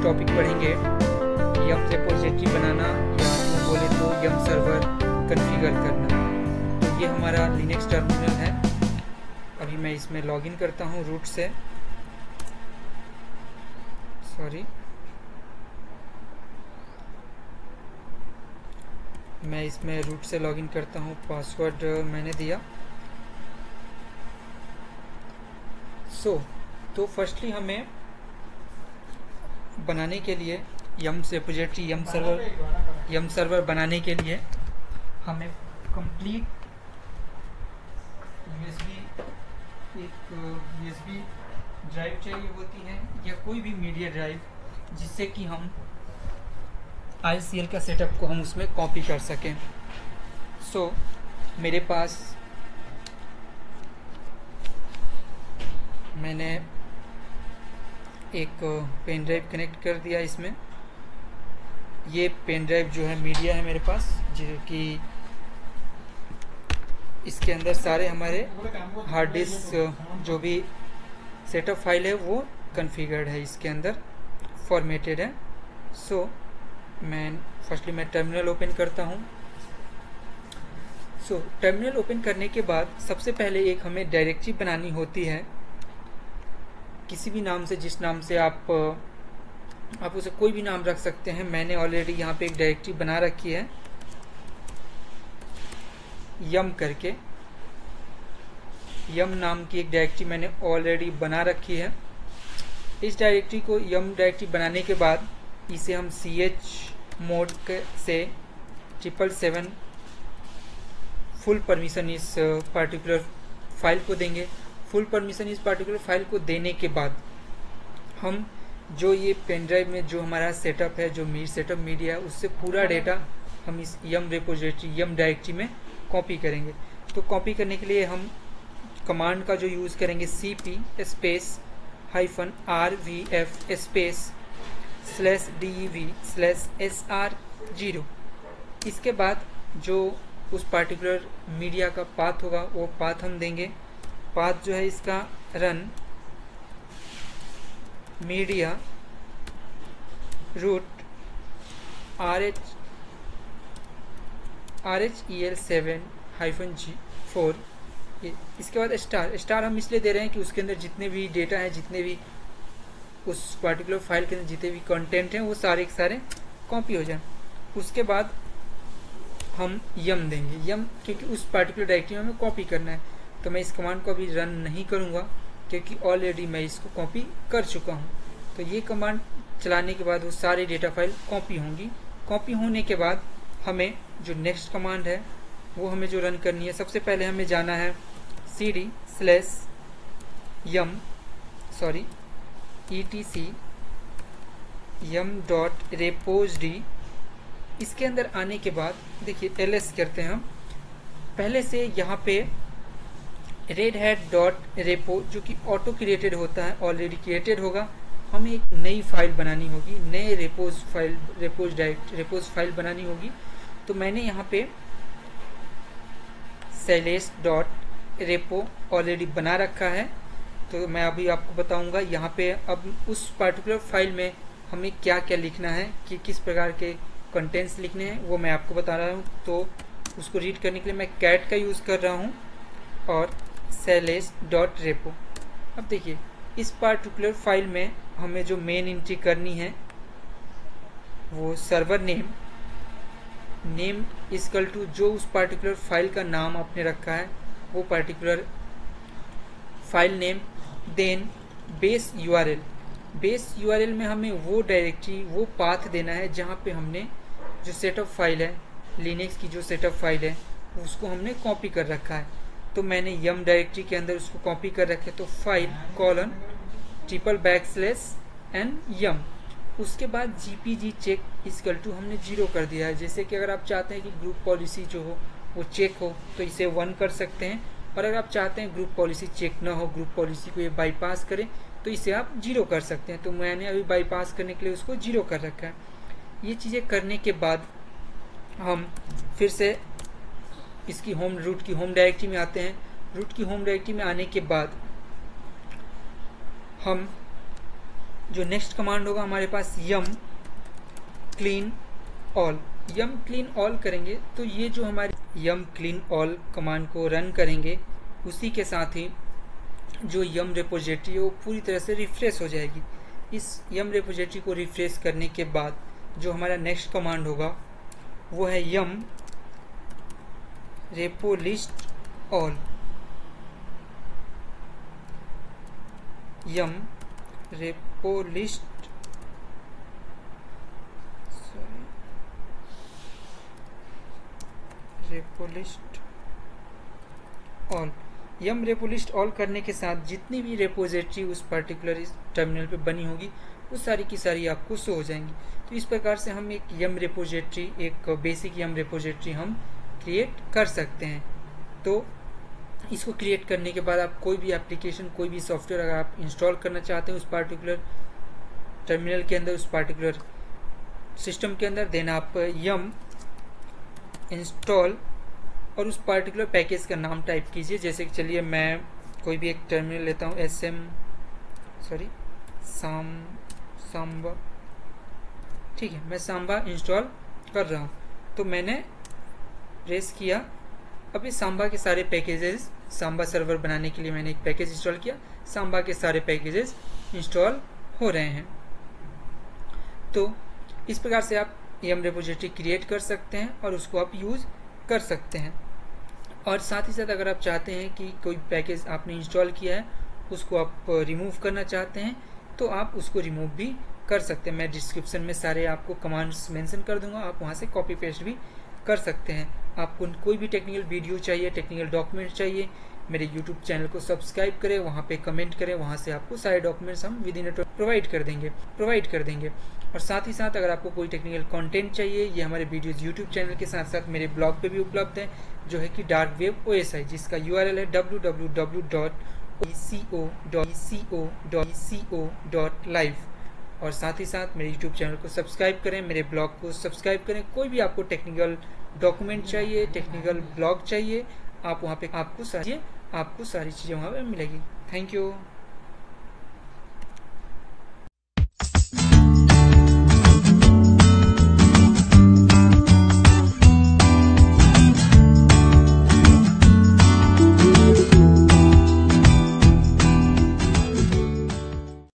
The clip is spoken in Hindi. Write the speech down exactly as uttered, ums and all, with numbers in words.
टॉपिक पढ़ेंगे यम रिपोजिटरी बनाना या यूँ बोले तो यम सर्वर कॉन्फ़िगर करना। तो ये हमारा लिनक्स टर्मिनल है। अभी मैं इसमें लॉगिन करता हूँ रूट से, सॉरी मैं इसमें रूट से लॉगिन करता हूँ, पासवर्ड मैंने दिया। सो so, तो फर्स्टली हमें बनाने के लिए yum repository yum server yum server बनाने के लिए हमें कंप्लीट यूएसबी एक यूएसबी ड्राइव चाहिए होती है या कोई भी मीडिया ड्राइव, जिससे कि हम आईसीएल का सेटअप को हम उसमें कॉपी कर सकें। सो so, मेरे पास मैंने एक पेन ड्राइव कनेक्ट कर दिया। इसमें ये पेन ड्राइव जो है मीडिया है मेरे पास, जो कि इसके अंदर सारे हमारे हार्ड डिस्क जो भी सेटअप फाइल है वो कॉन्फ़िगर्ड है, इसके अंदर फॉर्मेटेड है। सो so, मैं फर्स्टली मैं टर्मिनल ओपन करता हूँ। सो so, टर्मिनल ओपन करने के बाद सबसे पहले एक हमें डायरेक्टरी बनानी होती है, किसी भी नाम से, जिस नाम से आप आप उसे कोई भी नाम रख सकते हैं। मैंने ऑलरेडी यहाँ पे एक डायरेक्टरी बना रखी है यम करके, यम नाम की एक डायरेक्टरी मैंने ऑलरेडी बना रखी है। इस डायरेक्टरी को यम डायरेक्टरी बनाने के बाद इसे हम सी एच मोड से ट्रिपल सेवन फुल परमिशन इस पार्टिकुलर फाइल को देंगे। फुल परमिशन इस पार्टिकुलर फाइल को देने के बाद हम जो ये पेन ड्राइव में जो हमारा सेटअप है, जो मी सेटअप मीडिया है, उससे पूरा डेटा हम इस यम रिपोजिटरी यम डायरेक्टरी में कॉपी करेंगे। तो कॉपी करने के लिए हम कमांड का जो यूज़ करेंगे C P space hyphen R V F space slash D E V slash S R zero. इसके बाद जो उस पार्टिकुलर मीडिया का पाथ होगा वो पाथ हम देंगे। पाथ जो है इसका run media root R H R H E L seven hyphen G four. इसके बाद स्टार स्टार हम इसलिए दे रहे हैं कि उसके अंदर जितने भी डेटा है, जितने भी उस पर्टिकुलर फाइल के अंदर जितने भी कंटेंट हैं वो सारे के सारे कॉपी हो जाए। उसके बाद हम यम देंगे, यम क्योंकि उस पर्टिकुलर डायरेक्टरी में हमें कॉपी करना है। तो मैं इस कमांड को अभी रन नहीं करूँगा क्योंकि ऑलरेडी मैं इसको कॉपी कर चुका हूँ। तो ये कमांड चलाने के बाद वो सारी डेटा फाइल कॉपी होंगी। कॉपी होने के बाद हमें जो नेक्स्ट कमांड है वो हमें जो रन करनी है, सबसे पहले हमें जाना है C D slash yum sorry E T C yum dot repos D. इसके अंदर आने के बाद देखिए एल एस करते हैं हम। पहले से यहाँ पे रेड हैट डॉट रेपो जो कि ऑटो क्रिएटेड होता है, ऑलरेडी क्रिएटेड होगा। हमें एक नई फाइल बनानी होगी, नए repos file repos direct repos file बनानी होगी। तो मैंने यहाँ पे शैलेश डॉट रेपो ऑलरेडी बना रखा है। तो मैं अभी आपको बताऊंगा यहाँ पे अब उस पर्टिकुलर फाइल में हमें क्या क्या लिखना है, कि किस प्रकार के कंटेंट्स लिखने हैं, वो मैं आपको बता रहा हूँ। तो उसको रीड करने के लिए मैं कैट का यूज़ कर रहा हूँ और शैलेश डॉट रेपो। अब देखिए इस पार्टिकुलर फाइल में हमें जो मेन एंट्री करनी है वो server name name equal to जो उस पार्टिकुलर फाइल का नाम आपने रखा है वो particular file name, then base URL. Base URL में हमें वो डायरेक्टरी वो पाथ देना है जहाँ पे हमने जो सेटअप फाइल है, लिनक्स की जो सेटअप फाइल है उसको हमने कॉपी कर रखा है। तो मैंने यम डायरेक्टरी के अंदर उसको कॉपी कर रखे, तो file colon triple back slash N yum. उसके बाद जीपीजी चेक इक्वल टू हमने जीरो कर दिया है। जैसे कि अगर आप चाहते हैं कि ग्रुप पॉलिसी जो हो वो चेक हो तो इसे वन कर सकते हैं, और अगर आप चाहते हैं ग्रुप पॉलिसी चेक ना हो, ग्रुप पॉलिसी को ये बाईपास करें, तो इसे आप जीरो कर सकते हैं। तो मैंने अभी बाईपास करने के लिए उसको जीरो कर रखा है। ये चीज़ें करने के बाद हम फिर से इसकी होम रूट की होम डायरेक्टरी में आते हैं। रूट की होम डायरेक्टरी में आने के बाद हम जो नेक्स्ट कमांड होगा हमारे पास yum clean all. Yum clean all करेंगे तो ये जो हमारी यम क्लीन ऑल कमांड को रन करेंगे उसी के साथ ही जो यम रेपोजिटरी है वो पूरी तरह से रिफ्रेश हो जाएगी। इस यम रेपोजिटरी को रिफ्रेश करने के बाद जो हमारा नेक्स्ट कमांड होगा वो है yum repo list all. Yum repo list sorry repo list all. Yum repo list all करने के साथ जितनी भी रेपोजिटरी उस पर्टिकुलर इस टर्मिनल पे बनी होगी वो सारी की सारी आपको शो हो जाएंगी। तो इस प्रकार से हम एक यम रेपोजिटरी एक बेसिक यम रेपोजिटरी हम क्रिएट कर सकते हैं। तो इसको क्रिएट करने के बाद आप कोई भी एप्लीकेशन कोई भी सॉफ्टवेयर अगर आप इंस्टॉल करना चाहते हैं उस पार्टिकुलर टर्मिनल के अंदर उस पार्टिकुलर सिस्टम के अंदर, देन आप यम इंस्टॉल और उस पार्टिकुलर पैकेज का नाम टाइप कीजिए। जैसे कि चलिए मैं कोई भी एक टर्मिनल लेता हूँ, एस एम सॉरी साम सांबा, ठीक है, मैं सांबा इंस्टॉल कर रहा हूँ। तो मैंने प्रेस किया, अब इस सांबा के सारे पैकेजेस, सांबा सर्वर बनाने के लिए मैंने एक पैकेज इंस्टॉल किया, सांबा के सारे पैकेजेस इंस्टॉल हो रहे हैं। तो इस प्रकार से आप यम रेपोजिटरी क्रिएट कर सकते हैं और उसको आप यूज़ कर सकते हैं। और साथ ही साथ अगर आप चाहते हैं कि कोई पैकेज आपने इंस्टॉल किया है उसको आप रिमूव करना चाहते हैं तो आप उसको रिमूव भी कर सकते हैं। मैं डिस्क्रिप्शन में सारे आपको कमांड्स मेंशन कर दूंगा, आप वहां से कॉपी पेस्ट भी कर सकते हैं। आपको कोई भी टेक्निकल वीडियो चाहिए, टेक्निकल डॉक्यूमेंट चाहिए, मेरे यूट्यूब चैनल को सब्सक्राइब करें, वहाँ पे कमेंट करें, वहाँ से आपको सारे डॉक्यूमेंट्स हम विद इन अ प्रोवाइड कर देंगे प्रोवाइड कर देंगे और साथ ही साथ अगर आपको कोई टेक्निकल कंटेंट चाहिए, ये हमारे वीडियोज यूट्यूब चैनल के साथ साथ मेरे ब्लॉग पे भी उपलब्ध है, जो है कि dark web O S I, जिसका यू आर एल है W W W dot E C O dot live. और साथ ही साथ मेरे यूट्यूब चैनल को सब्सक्राइब करें, मेरे ब्लॉग को सब्सक्राइब करें। कोई भी आपको टेक्निकल डॉक्यूमेंट चाहिए, टेक्निकल ब्लॉग चाहिए, आप वहाँ पे आपको सारी आपको सारी चीज़ें वहाँ पे मिलेगी। Thank you.